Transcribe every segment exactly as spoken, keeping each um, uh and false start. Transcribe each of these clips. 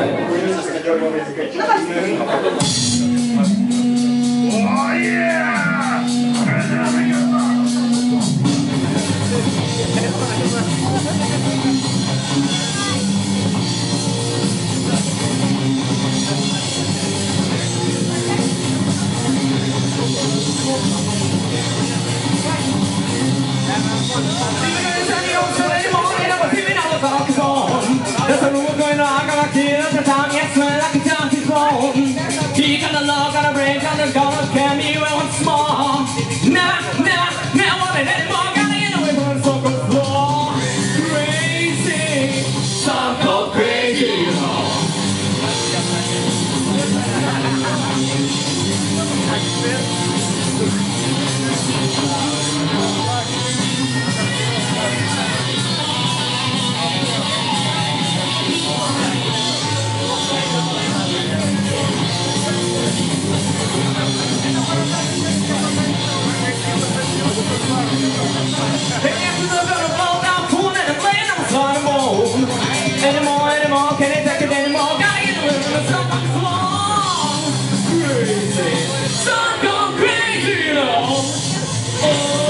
He got the love, got a brain, got the gonna carry me well once more. Nah, nah, nah, want it anymore. Gotta get away from the circle floor. Crazy, circle crazy. Anymore, anymore, can it take it anymore? Gotta get away from the circle floor. Crazy, circle crazy, you know. Oh.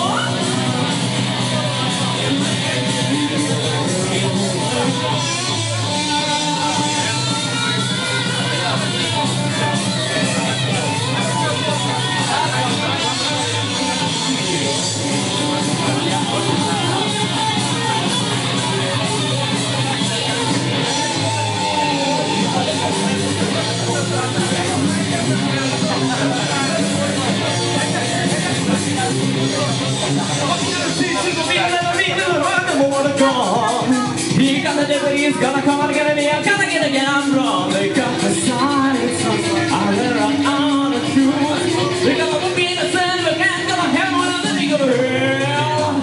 He got the devil, he's gonna come out again, and he's gonna get again, I'm wrong. They got the silence, I let her on the truth. They got the beat, the sun, the cat, gonna have one of the nigga of hell.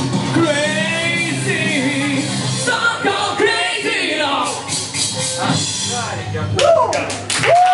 Crazy, so called crazy, you know. Woo!